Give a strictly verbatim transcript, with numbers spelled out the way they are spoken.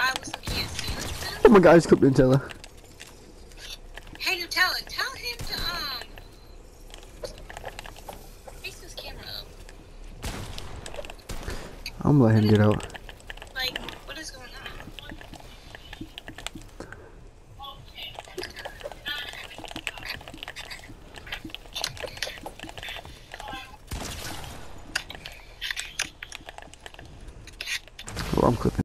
why Whistle can't see like Oh my god, I just clipped Nutella. Hey Nutella, tell him to um face his camera up. I'm gonna let him get out. Like, what is going on? Well, I'm clipping.